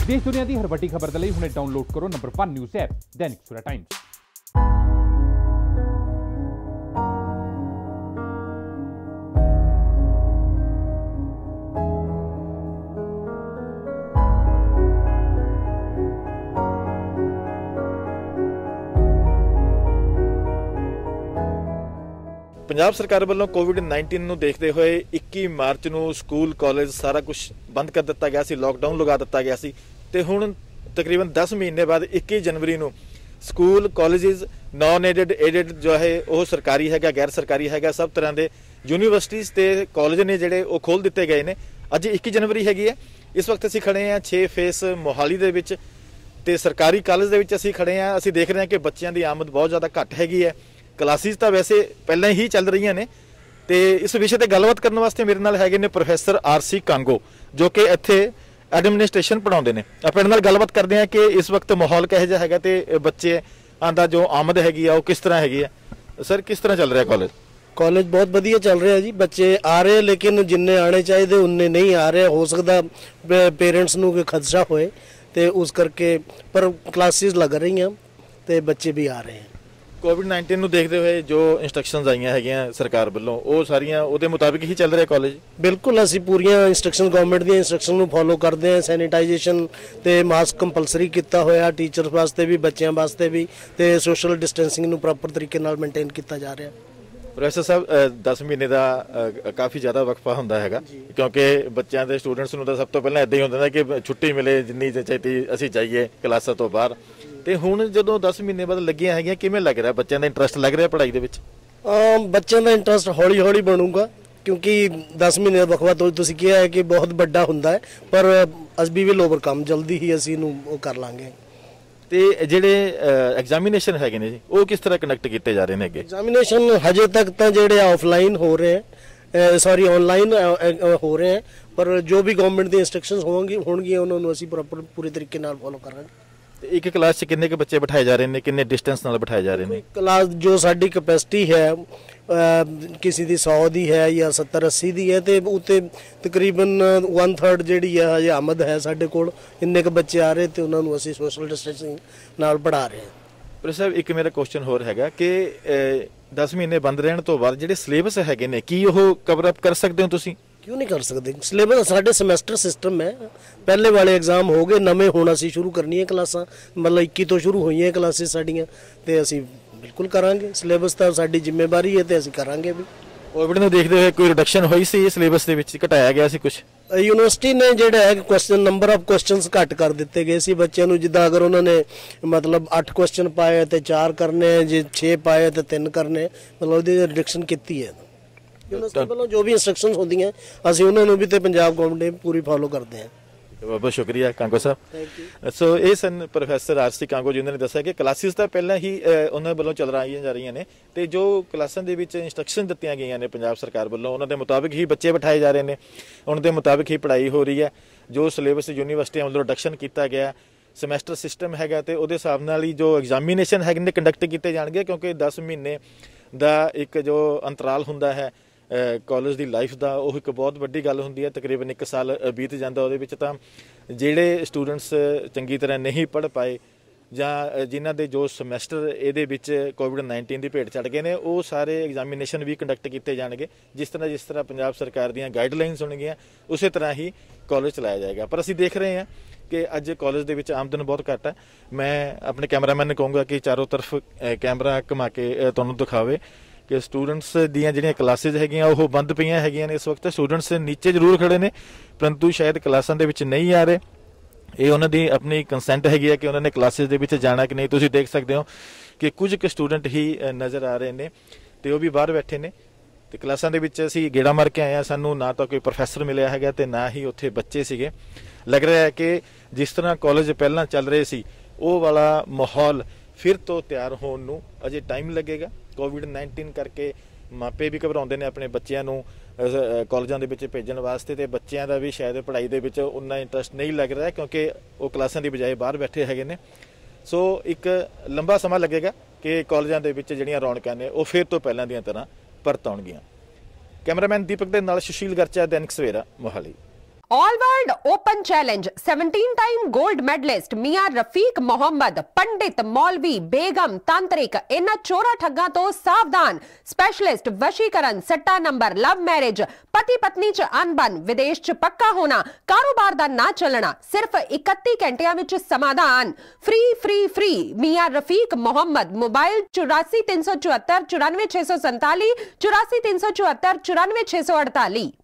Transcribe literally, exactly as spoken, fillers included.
देश दुनिया की हर वड्डी खबर के लिए हुणे डाउनलोड करो number one news app Dainik Savera times. Punjab सरकार वालों कोविड नाइनटीन ਨੂੰ देखते हुए इक्की मार्च ਨੂੰ स्कूल कॉलेज सारा कुछ बंद कर दिता गया सी, लॉकडाउन लगा दिता गया सी ते हुण तकरीबन दस महीने बाद इक्की जनवरी ਨੂੰ school colleges non aided aided जो है वो सरकारी हैगा गैर सरकारी हैगा सब तरह के यूनीवर्सिटीज़ ते कॉलेज ने जिहड़े वो खोल दिते गए ने। अज इक्की जनवरी हैगी है। इस वक्त असीं खड़े हैं छे फेस मोहाली दे विच ते सरकारी कॉलेज दे विच असीं खड़े हैं। असीं देख रहे हैं कि बच्चों की आमद बहुत ज़्यादा घट हैगी है। क्लासिस तो वैसे पहले ही चल रही ने ते इस विषय पर गलबात करने वास्ते मेरे नाल हैगे ने प्रोफैसर आर सी कांगो जो कि इत्थे एडमिनिस्ट्रेशन पढ़ाउंदे ने। अपने नाल गलबात करते हैं कि इस वक्त माहौल किहो जिहा हैगा ते बच्चे आंदा जो आमद हैगी आ वो किस तरह हैगी है। सर किस तरह चल रहा है कॉलेज? कॉलेज बहुत वधिया चल रहा है जी। बच्चे आ रहे हैं लेकिन जिन्ने आने चाहिए उन्ने नहीं आ रहे। हो सकता पेरेंट्स नूं कोई खदशा होए ते उस करके पर क्लासिस लग रही हैं ते बच्चे भी आ रहे हैं। कोविड नाइनटीन ਨੂੰ देखते हुए जो इंस्ट्रक्शनस आईਆਂ ਹੈਗੀਆਂ सरकार ਵੱਲੋਂ ਉਹ ਸਾਰੀਆਂ ਉਹਦੇ ਮੁਤਾਬਿਕ ਹੀ ਚੱਲ ਰਿਹਾ ਕਾਲਜ? ਬਿਲਕੁਲ ਅਸੀਂ ਪੂਰੀਆਂ ਇੰਸਟਰਕਸ਼ਨ ਗਵਰਨਮੈਂਟ ਦੀਆਂ ਇੰਸਟਰਕਸ਼ਨ ਨੂੰ ਫੋਲੋ ਕਰਦੇ ਹਾਂ। ਸੈਨੀਟਾਈਜੇਸ਼ਨ ਤੇ ਮਾਸਕ ਕੰਪਲਸਰੀ ਕੀਤਾ ਹੋਇਆ ਟੀਚਰਸ ਵਾਸਤੇ ਵੀ ਬੱਚਿਆਂ ਵਾਸਤੇ ਵੀ ਤੇ ਸੋਸ਼ਲ ਡਿਸਟੈਂਸਿੰਗ ਨੂੰ ਪ੍ਰੋਪਰ ਤਰੀਕੇ ਨਾਲ ਮੇਨਟੇਨ ਕੀਤਾ ਜਾ ਰਿਹਾ। ਪ੍ਰੋਫੈਸਰ ਸਾਹਿਬ ਦਸ ਮਹੀਨੇ ਦਾ ਕਾਫੀ ਜ਼ਿਆਦਾ ਵਕਫਾ ਹੁੰਦਾ ਹੈਗਾ ਕਿਉਂਕਿ ਬੱਚਿਆਂ ਦੇ ਸਟੂਡੈਂਟਸ ਨੂੰ ਤਾਂ ਸਭ ਤੋਂ ਪਹਿਲਾਂ ਇਦਾਂ ਹੀ ਹੁੰਦਾ ਕਿ ਛੁੱਟੀ ਮਿਲੇ ਜਿੰਨੀ ਚਾਹੀਦੀ ਅਸੀਂ ਜਾਈਏ ਕਲਾਸਾਂ ਤੋਂ ਬਾਹਰ ਤੇ ਹੁਣ ਜਦੋਂ ਦਸ ਮਹੀਨੇ ਬਾਅਦ ਲੱਗੀਆਂ ਹੈਗੀਆਂ ਕਿਵੇਂ ਲੱਗ ਰਿਹਾ ਬੱਚਿਆਂ ਦਾ ਇੰਟਰਸਟ ਲੱਗ ਰਿਹਾ ਪੜ੍ਹਾਈ ਦੇ ਵਿੱਚ? ਬੱਚਿਆਂ ਦਾ ਇੰਟਰਸਟ ਹੌਲੀ ਹੌਲੀ ਬਣੂਗਾ ਕਿਉਂਕਿ ਦਸ ਮਹੀਨੇ ਦਾ ਵਕਫਾ ਤੋਂ ਤੁਸੀਂ ਕਿਹਾ ਹੈ ਕਿ ਬਹੁਤ ਵੱਡਾ ਹੁੰਦਾ ਹੈ ਪਰ ਅਸੀਂ ਵੀ ਵਿਲ ਓਵਰਕਮ ਜਲਦੀ ਹੀ ਅਸੀਂ ਇਹਨੂੰ ਉਹ ਕਰ ਲਾਂਗੇ। ਤੇ ਜਿਹੜੇ ਐਗਜ਼ਾਮੀਨੇਸ਼ਨ ਹੈਗੇ ਨੇ ਜੀ ਉਹ ਕਿਸ ਤਰ੍ਹਾਂ ਕੰਡਕਟ ਕੀਤੇ ਜਾ ਰਹੇ ਨੇ ਅੱਗੇ? ਐਗਜ਼ਾਮੀਨੇਸ਼ਨ ਹਜੇ ਤੱਕ ਤਾਂ ਜਿਹੜੇ ਆਫਲਾਈਨ ਹੋ ਰਹੇ ਹੈ ਸੌਰੀ ਆਨਲਾਈਨ ਹੋ ਰਹੇ ਹੈ ਪਰ ਜੋ ਵੀ ਗਵਰਨਮੈਂਟ ਦੀ ਇੰਸਟਰਕਸ਼ਨਸ ਹੋਣਗੀ ਹੋਣਗੀਆਂ ਉਹਨਾਂ ਨੂੰ ਅਸੀਂ ਪ੍ਰੋਪਰ ਪੂਰੇ ਤਰੀਕੇ ਨਾਲ ਫੋਲੋ ਕਰਾਂਗੇ। एक क्लास च किन्ने के बच्चे बिठाए जा रहे हैं किन्ने डिस्टेंस नाल बिठाए जा रहे हैं? क्लास जो साडी कैपेसिटी है किसी दी सौ दी है या सत्तर अस्सी दी है तो उत्ते तकरीबन वन थर्ड जिहड़ी है हजे आमद है साडे कोल इन्ने के बच्चे आ रहे तो उन्होंने असीं सोशल डिस्टेंसिंग नाल पढ़ा रहे हैं। पर साहब एक मेरा क्वेश्चन होर हैगा कि दस महीने बंद रहने तो बाद जिहड़े सिलेबस हैगे ने की ओह कवर अप कर सकते हो तुसीं? क्यों नहीं कर सकते? सिलेबस साढ़े समैसटर सिस्टम है। पहले वाले एग्जाम हो गए नवे हुण असीं शुरू करनी है क्लासां मतलब इक्की तो शुरू हुई है क्लासिस साड़ियां ते असीं बिल्कुल करांगे। सिलेबस तो साडी जिम्मेवारी है ते असीं करांगे भी। कोविड ਨੂੰ देखते हुए कोई रिडक्शन ਹੋਈ ਸੀ ਸਿਲੇਬਸ ਦੇ ਵਿੱਚ ਘਟਾਇਆ ਗਿਆ ਸੀ ਕੁਝ? यूनिवर्सिटी ने ਜਿਹੜਾ ਹੈ ਕੁਐਸਚਨ ਨੰਬਰ ਆਫ ਕੁਐਸਚਨਸ ਘੱਟ ਕਰ ਦਿੱਤੇ ਗਏ ਸੀ ਬੱਚਿਆਂ ਨੂੰ ਜਿੱਦਾਂ ਅਗਰ ਉਹਨਾਂ ਨੇ ਮਤਲਬ ਅੱਠ ਕੁਐਸਚਨ ਪਾਏ ਤੇ ਚਾਰ ਕਰਨੇ ਜੇ ਛੇ ਪਾਏ ਤੇ ਤਿੰਨ ਕਰਨੇ ਮਤਲਬ ਉਹਦੀ ਰਿਡਕਸ਼ਨ ਕੀਤੀ ਹੈ। यूनिवर्सिटी वालों जो भी इंस्ट्रक्शंस होती हैं ਅਸੀਂ ਉਹਨਾਂ ਨੂੰ ਵੀ ਤੇ ਪੰਜਾਬ ਗਵਰਨਮੈਂਟ ਨੇ ਪੂਰੀ ਫੋਲੋ ਕਰਦੇ हैं। बहुत बहुत शुक्रिया कांगो साहब। सो ये son professor R C Kango जिन्होंने दसा कि क्लासिस तो पहले ही उन्होंने वालों चल रही जा रही ने तो जो क्लासां दे विच इंस्ट्रक्शन दित्तियां गईयां ने पंजाब सरकार वालों उन्होंने मुताबिक ही बच्चे बिठाए जा रहे हैं उनके मुताबिक ही पढ़ाई हो रही है। जो सिलेबस यूनीवर्सिटियां वालों रिडक्शन किया गया ਸਮੈਸਟਰ ਸਿਸਟਮ ਹੈਗਾ ਤੇ ਉਹਦੇ ਹਿਸਾਬ ਨਾਲ ਹੀ ਜੋ ਐਗਜ਼ਾਮੀਨੇਸ਼ਨ ਹੈਗੇ ਨੇ ਕੰਡਕਟ ਕੀਤੇ ਜਾਣਗੇ ਕਿਉਂਕਿ ਦਸ ਮਹੀਨੇ ਦਾ ਇੱਕ ਜੋ ਅੰਤਰਾਲ ਹੁੰਦਾ ਹੈ ਕਾਲਜ ਦੀ ਲਾਈਫ ਦਾ ਉਹ ਇੱਕ ਬਹੁਤ ਵੱਡੀ ਗੱਲ ਹੁੰਦੀ ਹੈ। ਤਕਰੀਬਨ ਇੱਕ ਸਾਲ ਬੀਤ ਜਾਂਦਾ ਉਹਦੇ ਵਿੱਚ ਤਾਂ ਜਿਹੜੇ ਸਟੂਡੈਂਟਸ ਚੰਗੀ ਤਰ੍ਹਾਂ ਨਹੀਂ ਪੜ੍ਹ ਪਾਏ ਜਾਂ ਜਿਨ੍ਹਾਂ ਦੇ ਜੋ ਸਮੈਸਟਰ ਇਹਦੇ ਵਿੱਚ ਕੋਵਿਡ ਨਾਈਨਟੀਨ ਦੀ ਭੇਟ ਚੜ੍ਹ ਗਏ ਨੇ ਉਹ ਸਾਰੇ ਐਗਜ਼ਾਮੀਨੇਸ਼ਨ ਵੀ ਕੰਡਕਟ ਕੀਤੇ ਜਾਣਗੇ ਜਿਸ ਤਰ੍ਹਾਂ ਜਿਸ ਤਰ੍ਹਾਂ ਪੰਜਾਬ ਸਰਕਾਰ ਦੀਆਂ ਗਾਈਡਲਾਈਨਸ ਹੋਣਗੀਆਂ ਉਸੇ ਤਰ੍ਹਾਂ ਹੀ ਕਾਲਜ ਚਲਾਇਆ ਜਾਏਗਾ। ਪਰ ਅਸੀਂ ਦੇਖ ਰਹੇ ਹਾਂ कि अज कॉलेज के विच आमदन बहुत घट है। मैं अपने कैमरामैन ने कहूँगा कि चारों तरफ कैमरा घुमा के तुहानूं दिखावे कि स्टूडेंट्स दीयां जिहड़ियां क्लासिस हैगियां ओह बंद पईयां हैगियां ने इस वक्त। स्टूडेंट्स नीचे जरूर खड़े ने परंतु शायद क्लासां दे विच नहीं आ रहे। ये उन्हां दी अपनी कंसेंट हैगी है कि उन्होंने क्लासिस दे विच जाना कि नहीं। तुसीं देख सकते हो कि कुछ क स्टूडेंट ही नज़र आ रहे ने ते ओह भी बाहर बैठे ने ਤੇ ਕਲਾਸਾਂ ਦੇ ਵਿੱਚ ਅਸੀਂ ਗੇੜਾ ਮਾਰ ਕੇ ਆਏ ਹਾਂ। ਸਾਨੂੰ ਨਾ ਤਾਂ ਕੋਈ ਪ੍ਰੋਫੈਸਰ ਮਿਲਿਆ ਹੈਗਾ ਤੇ ਨਾ ਹੀ ਉੱਥੇ ਬੱਚੇ ਸੀਗੇ। ਲੱਗ ਰਿਹਾ ਹੈ ਕਿ ਜਿਸ ਤਰ੍ਹਾਂ ਕਾਲਜ ਪਹਿਲਾਂ ਚੱਲ ਰਹੇ ਸੀ ਉਹ ਵਾਲਾ ਮਾਹੌਲ ਫਿਰ ਤੋਂ ਤਿਆਰ ਹੋਣ ਨੂੰ ਅਜੇ ਟਾਈਮ ਲੱਗੇਗਾ। ਕੋਵਿਡ ਨਾਈਨਟੀਨ ਕਰਕੇ ਮਾਪੇ ਵੀ ਘਬਰਾਉਂਦੇ ਨੇ ਆਪਣੇ ਬੱਚਿਆਂ ਨੂੰ ਕਾਲਜਾਂ ਦੇ ਵਿੱਚ ਭੇਜਣ ਵਾਸਤੇ ਤੇ ਬੱਚਿਆਂ ਦਾ ਵੀ ਸ਼ਾਇਦ ਪੜ੍ਹਾਈ ਦੇ ਵਿੱਚ ਉਨਾ ਇੰਟਰਸਟ ਨਹੀਂ ਲੱਗ ਰਿਹਾ ਕਿਉਂਕਿ ਉਹ ਕਲਾਸਾਂ ਦੀ ਬਜਾਏ ਬਾਹਰ ਬੈਠੇ ਹੈਗੇ ਨੇ। ਸੋ ਇੱਕ ਲੰਬਾ ਸਮਾਂ ਲੱਗੇਗਾ ਕਿ ਕਾਲਜਾਂ ਦੇ ਵਿੱਚ ਜਿਹੜੀਆਂ ਰੌਣਕਾਂ ਨੇ ਉਹ ਫਿਰ ਤੋਂ ਪਹਿਲਾਂ ਦੀਆਂ ਤਰ੍ਹਾਂ परत आउणगीਆਂ। कैमरामैन दीपक दे नाल Sushil Garcha, Dainik Savera Mohali. All world open challenge सत्रह टाइम गोल्ड मेडलिस्ट मियां रफीक मोहम्मद, पंडित, मौलवी, बेगम, तांत्रिक, इन्हां चोरा ठग्गां तो सावधान। स्पेशलिस्ट वशीकरण, सट्टा नंबर, लव मैरिज, पति पत्नी च अनबन, विदेश च पक्का होना, कारोबार दा ना चलना, सिर्फ इकत्ती घंटियां विच समाधान। फ्री फ्री फ्री मियां रफीक मोहम्मद। मोबाइल चौरासी तीन सौ चौहत्तर चौरानवे छे सौ संताली, चौरासी तीन सौ चौहत्तर चौरानवे छे सौ अड़ताली।